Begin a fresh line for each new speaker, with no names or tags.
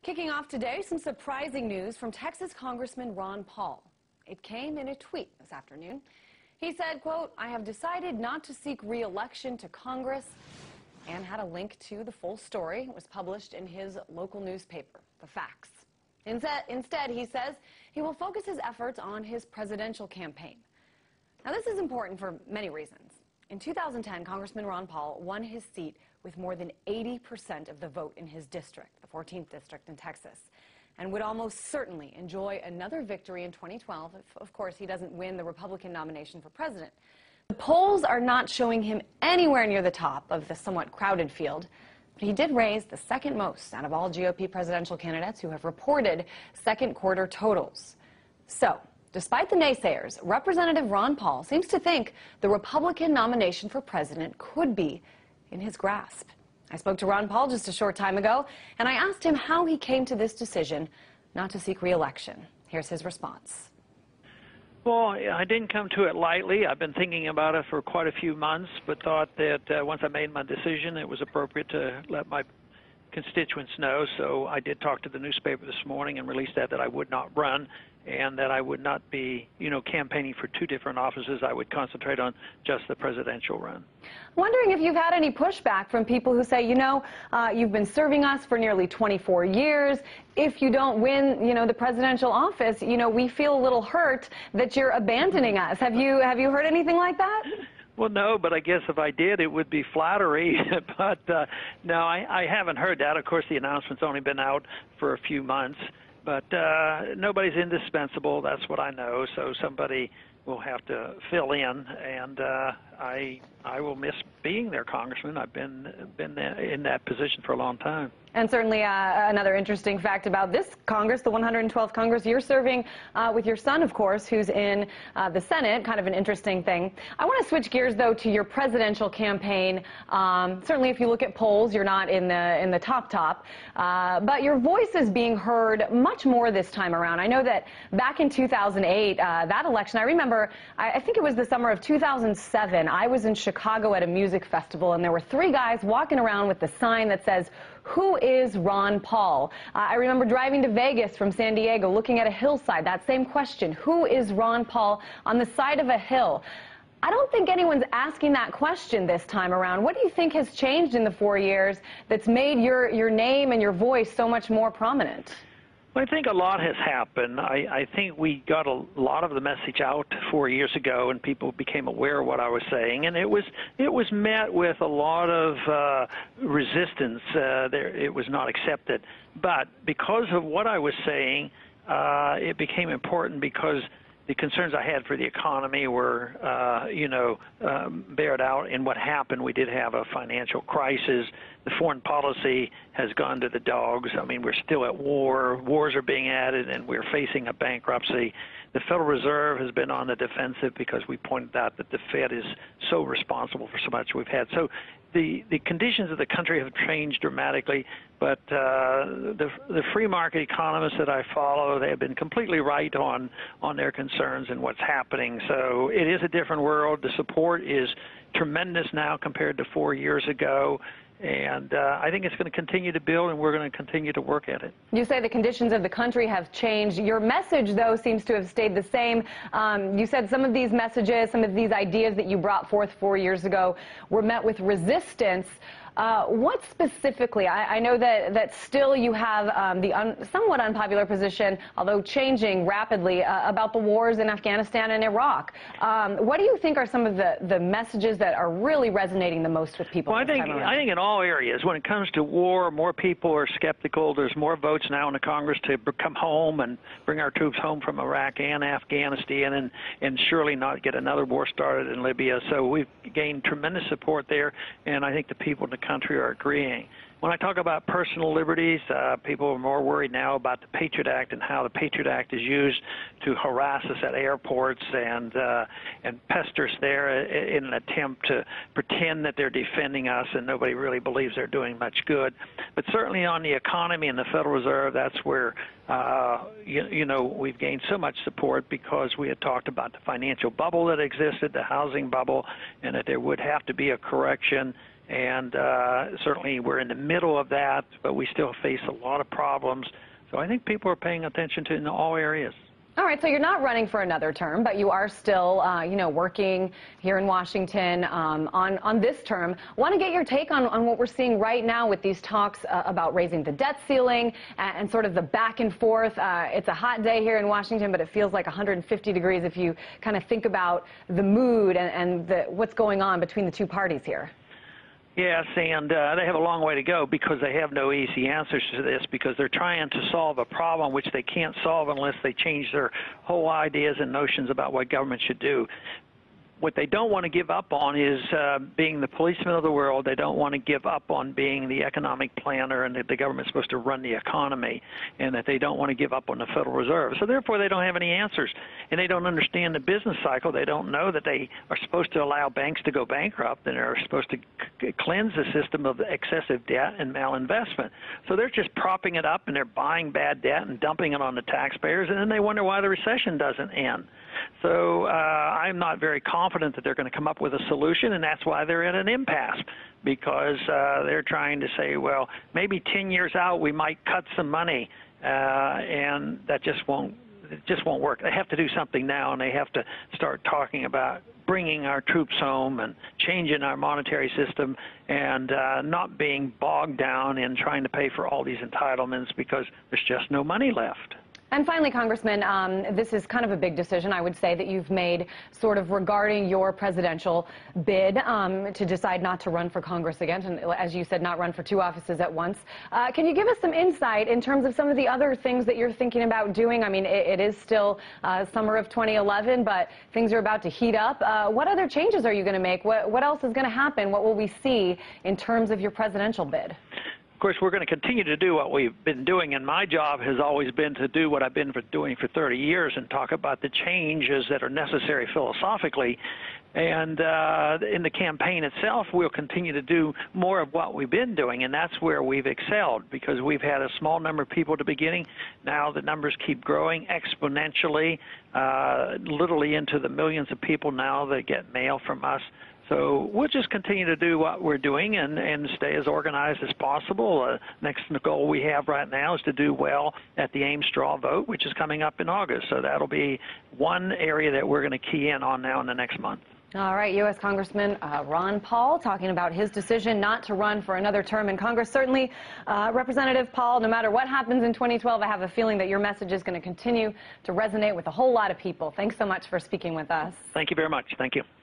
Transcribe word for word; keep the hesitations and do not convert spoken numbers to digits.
Kicking off today, some surprising news from Texas Congressman Ron Paul. It came in a tweet this afternoon. He said, quote, "I have decided not to seek re-election to Congress," and had a link to the full story. It was published in his local newspaper, The Facts. Instead, instead, he says he will focus his efforts on his presidential campaign. Now, this is important for many reasons. In two thousand ten, Congressman Ron Paul won his seat with more than eighty percent of the vote in his district, the fourteenth district in Texas, and would almost certainly enjoy another victory in twenty twelve if, of course, he doesn't win the Republican nomination for president. The polls are not showing him anywhere near the top of the somewhat crowded field, but he did raise the second most out of all G O P presidential candidates who have reported second quarter totals. So, despite the naysayers, Representative Ron Paul seems to think the Republican nomination for president could be in his grasp. I spoke to Ron Paul just a short time ago, and I asked him how he came to this decision not to seek re-election. Here's his response.
Well, I didn't come to it lightly. I've been thinking about it for quite a few months, but thought that uh, once I made my decision, it was appropriate to let my constituents know. So I did talk to the newspaper this morning and released that, that I would not run, and that I would not be, you know, campaigning for two different offices. I would concentrate on just the presidential run.
Wondering if you've had any pushback from people who say, you know, uh, you've been serving us for nearly twenty-four years. If you don't win, you know, the presidential office, you know, we feel a little hurt that you're abandoning us. Have you, have you heard anything like that?
Well, no, but I guess if I did, it would be flattery. but uh, no, I, I haven't heard that. Of course, the announcement's only been out for a few months. But uh, nobody's indispensable, that's what I know, so somebody will have to fill in, and uh, I I will miss being their congressman. I've been been in that position for a long time.
And certainly uh, another interesting fact about this Congress, the one hundred twelfth Congress, you're serving uh, with your son, of course, who's in uh, the Senate, kind of an interesting thing. I want to switch gears, though, to your presidential campaign. Um, certainly, if you look at polls, you're not in the in the top top, uh, but your voice is being heard much more this time around. I know that back in two thousand eight, uh, that election, I remember, I, I think it was the summer of two thousand seven, I was in Chicago at a music festival, and there were three guys walking around with the sign that says, "Who is Ron Paul?" Uh, I remember driving to Vegas from San Diego, looking at a hillside, that same question, who is Ron Paul, on the side of a hill? I don't think anyone's asking that question this time around. What do you think has changed in the four years that's made your, your name and your voice so much more prominent?
Well, I think a lot has happened. I, I think we got a lot of the message out four years ago, and people became aware of what I was saying, and it was it was met with a lot of uh, resistance. Uh, there, it was not accepted. But because of what I was saying, uh, it became important because the concerns I had for the economy were, uh, you know, um, bared out in what happened. We did have a financial crisis. The foreign policy has gone to the dogs. I mean, we're still at war. Wars are being added, and we're facing a bankruptcy. The Federal Reserve has been on the defensive because we pointed out that the Fed is so responsible for so much we've had. So the, the conditions of the country have changed dramatically, but uh, the, the free market economists that I follow, they have been completely right on, on their concerns and what's happening. So it is a different world. The support is tremendous now compared to four years ago. And uh, I think it's going to continue to build, and we're going to continue to work at it.
You say the conditions of the country have changed. Your message, though, seems to have stayed the same. Um, you said some of these messages, some of these ideas that you brought forth four years ago were met with resistance. Uh, what specifically? I, I know that, that still you have um, the un, somewhat unpopular position, although changing rapidly, uh, about the wars in Afghanistan and Iraq. Um, what do you think are some of the, the messages that are really resonating the most with people?
Well, I think, I think in all areas, when it comes to war, more people are skeptical. There's more votes now in the Congress to come home and bring our troops home from Iraq and Afghanistan, and, and surely not get another war started in Libya. So we've gained tremendous support there, and I think the people in the country are agreeing. When I talk about personal liberties, uh, people are more worried now about the Patriot Act and how the Patriot Act is used to harass us at airports and uh, and pester us there in an attempt to pretend that they're defending us, and nobody really believes they're doing much good. But certainly on the economy and the Federal Reserve, that's where uh, you, you know we've gained so much support, because we had talked about the financial bubble that existed, the housing bubble, and that there would have to be a correction. and uh, certainly we're in the middle of that, but we still face a lot of problems. So I think people are paying attention to it in all areas.
All right, so you're not running for another term, but you are still, uh, you know, working here in Washington um, on, on this term. Want to get your take on, on what we're seeing right now with these talks uh, about raising the debt ceiling and, and sort of the back and forth. Uh, it's a hot day here in Washington, but it feels like one hundred fifty degrees if you kind of think about the mood and, and the, what's going on between the two parties here.
Yes, and uh, they have a long way to go because they have no easy answers to this, because they're trying to solve a problem which they can't solve unless they change their whole ideas and notions about what government should do. What they don't want to give up on is uh, being the policeman of the world. They don't want to give up on being the economic planner, and that the government's supposed to run the economy, and that they don't want to give up on the Federal Reserve. So therefore, they don't have any answers, and they don't understand the business cycle. They don't know that they are supposed to allow banks to go bankrupt, and they're supposed to c cleanse the system of excessive debt and malinvestment. So they're just propping it up, and they're buying bad debt and dumping it on the taxpayers, and then they wonder why the recession doesn't end. So uh, I'm not very confident that they're going to come up with a solution, and that's why they're at an impasse, because uh, they're trying to say, well, maybe ten years out we might cut some money, uh, and that just won't it just won't work. They have to do something now, and they have to start talking about bringing our troops home and changing our monetary system, and uh, not being bogged down in trying to pay for all these entitlements because there's just no money left.
And finally, Congressman, um, this is kind of a big decision, I would say, that you've made sort of regarding your presidential bid um, to decide not to run for Congress again, and as you said, not run for two offices at once. Uh, can you give us some insight in terms of some of the other things that you're thinking about doing? I mean, it, it is still uh, summer of twenty eleven, but things are about to heat up. Uh, what other changes are you going to make? What, what else is going to happen? What will we see in terms of your presidential bid?
Of course, we're going to continue to do what we've been doing, and my job has always been to do what I've been for doing for thirty years and talk about the changes that are necessary philosophically. And uh, in the campaign itself, we'll continue to do more of what we've been doing, and that's where we've excelled, because we've had a small number of people at the beginning. Now the numbers keep growing exponentially, uh, literally into the millions of people now that get mail from us. So we'll just continue to do what we're doing and, and stay as organized as possible. Uh, next goal we have right now is to do well at the AIM straw vote, which is coming up in August. So that'll be one area that we're going to key in on now in the next month.
All right, U S Congressman uh, Ron Paul talking about his decision not to run for another term in Congress. Certainly, uh, Representative Paul, no matter what happens in twenty twelve, I have a feeling that your message is going to continue to resonate with a whole lot of people. Thanks so much for speaking with us.
Thank you very much. Thank you.